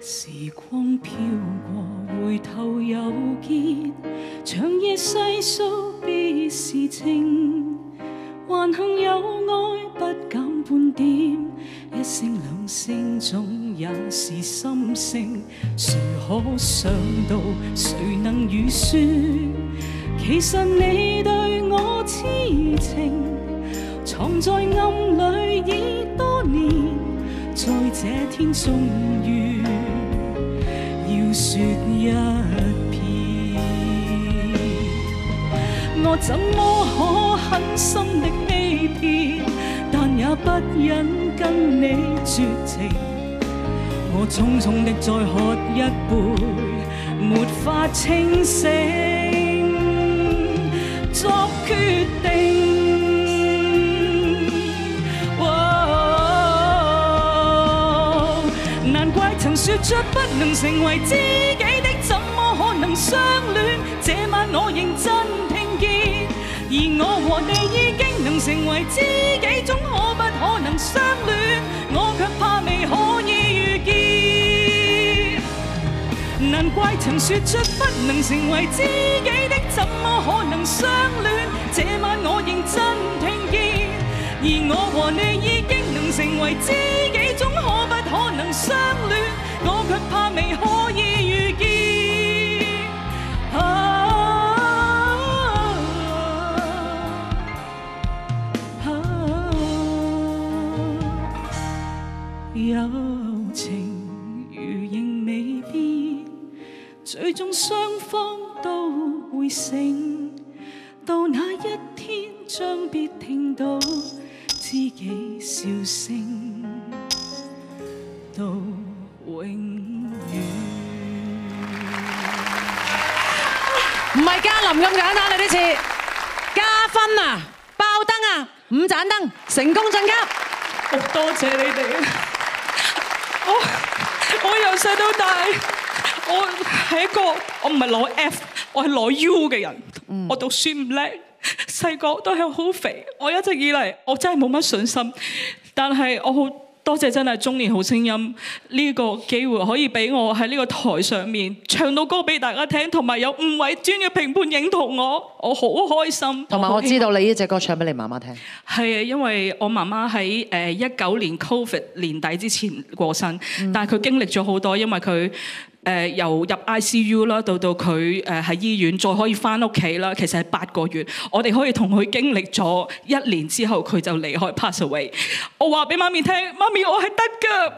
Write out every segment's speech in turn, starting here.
時光飄過，回頭又見，長夜細數別時情，還幸有愛不減半點，一聲兩聲總也是心聲，誰可想到，誰能預算，其實你對我痴情，藏在暗裏已多年，在這天終於要說一遍，我怎麼可狠心的欺騙，但也不忍跟你絕情，我重重的再喝一杯，沒法清醒作決定。難怪曾說着不能成為知己的，怎麼可能相戀？這晚我認真聽見，而我和你已經能成為知己，總可不可能相戀？我卻怕未可以遇見。難怪曾說着不能成為知己的，怎麼可能相戀？這晚我認真聽見，而我和你已經能成為知己，總可不可能相戀？我卻怕未可以遇見。友情如仍未變，最終雙方都會醒，到那一天將必聽到知己笑聲到永遠。 唔係嘉琳咁簡單啊！呢次加分啊，爆燈啊，5盞燈，成功晉級。 好多謝你哋。我由細到大，我係一個我唔係攞 F， 我係攞 U 嘅人。我讀書唔叻，細個都係好肥。我一直以嚟我真係冇乜信心，但係我好多謝真係中年好聲音呢個機會，可以俾我喺呢個台上面唱到歌俾大家聽，同埋有5位專業評判認同我好開心。 同埋我知道你呢隻歌唱俾你媽媽聽。 係啊，因為我媽媽喺19年 Covid 年底之前過身，但係佢經歷咗好多，因為佢由入 ICU 啦，到佢喺醫院再可以翻屋企啦，其實係8個月。我哋可以同佢經歷咗1年之後，佢就離開 pass away。我話俾媽咪聽，媽咪我係得㗎。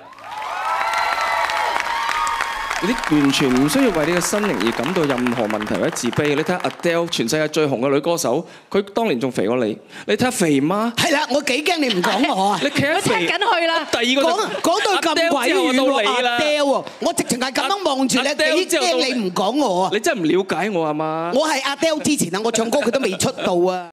你完全唔需要為你嘅身形而感到任何問題或者自卑。你睇下 Adele， 全世界最紅嘅女歌手，佢當年仲肥過你。你睇下肥媽， 係啦，我幾驚你唔講我啊！ 你企喺肥， 緊去啦。 第二個講到咁鬼遠喎 Adele， 我直情係咁樣望住你，幾驚你唔講我啊！ 你真係唔了解我係嘛？ 我係 Adele 之前啊，我唱歌佢都未出道啊！